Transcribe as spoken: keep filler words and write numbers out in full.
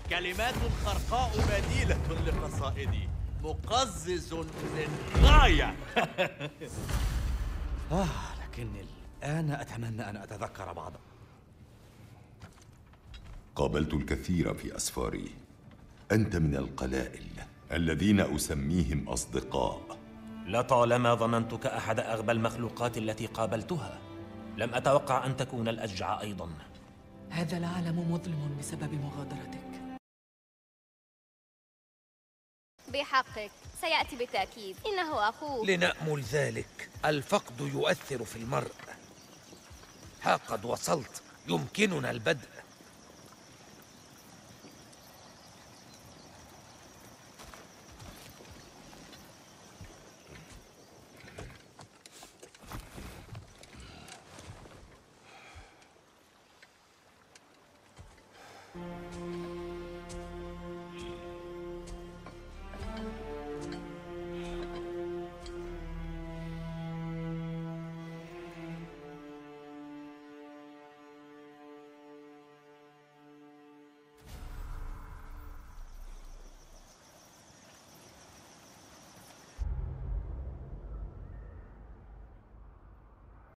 كلمات خرقاء بديلة لقصائدي، مقزز للغاية. آه لكني الآن أتمنى أن أتذكر بعضا. قابلت الكثير في أسفاري. أنت من القلائل الذين أسميهم أصدقاء. لطالما ظننتك أحد أغبى المخلوقات التي قابلتها. لم أتوقع أن تكون الأشجع أيضا. هذا العالم مظلم بسبب مغادرتك. بحقك، سيأتي بالتأكيد، إنه أخوه. لنأمل ذلك. الفقد يؤثر في المرء. ها قد وصلت، يمكننا البدء.